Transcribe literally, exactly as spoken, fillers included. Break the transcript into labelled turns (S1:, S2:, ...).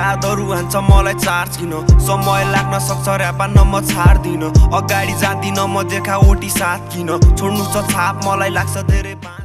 S1: यादहरू हान्छ मलाई चार्ज किन समय लाग्न सक्छ र्यापा न म छाड्दिन अगाडि जाँदिन म देखा ओटी साथ किन छोड्नु छ छाप मलाई लाग्छ धेरै